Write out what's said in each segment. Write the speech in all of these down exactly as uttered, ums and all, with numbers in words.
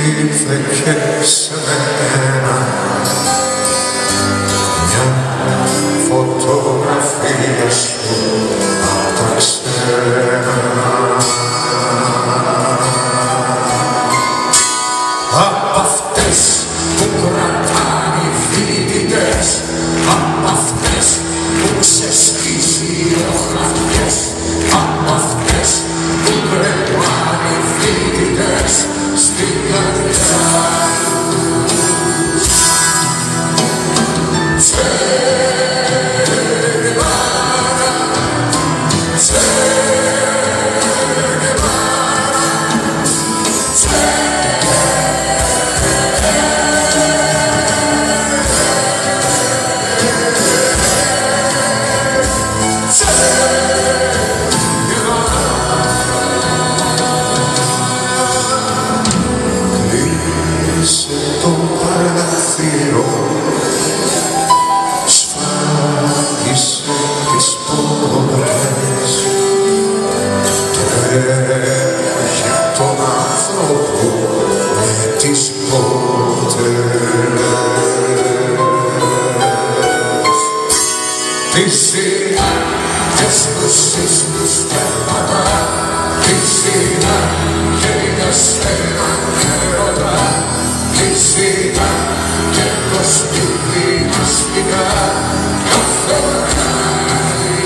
ήρθε και σε μένα μια φωτογραφία σου απ' τα ξένα. Απ' αυτές που κρατάνε οι φοιτητές, απ' αυτές που ξεσκίζει ο χαρτιές, απ' αυτές που κρεμάνε οι φοιτητές στην καρδιά τους. Κλείσε το παραθύρο, σφάγισε τις πόρτες, τρέχει τον άνθρωπο με τις πόρτες. Τι συνάντες τους ίσους θέματα, τι συνάντες για σένα έρωτα, τι συνάντες το σπίτι μυστικά κάθε βράδυ.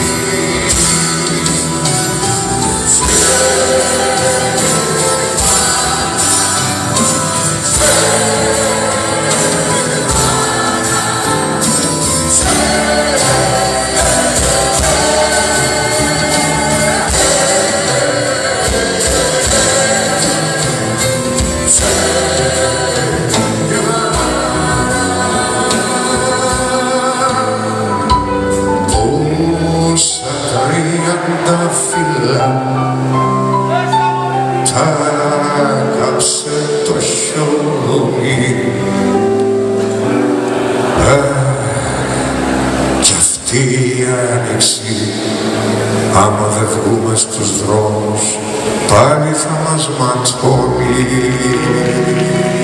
Τα φύλλα τα κάψε το χιόνι, κι αυτή η άνοιξη άμα δεν βγούμε στους δρόμους πάλι θα μας ματώνει.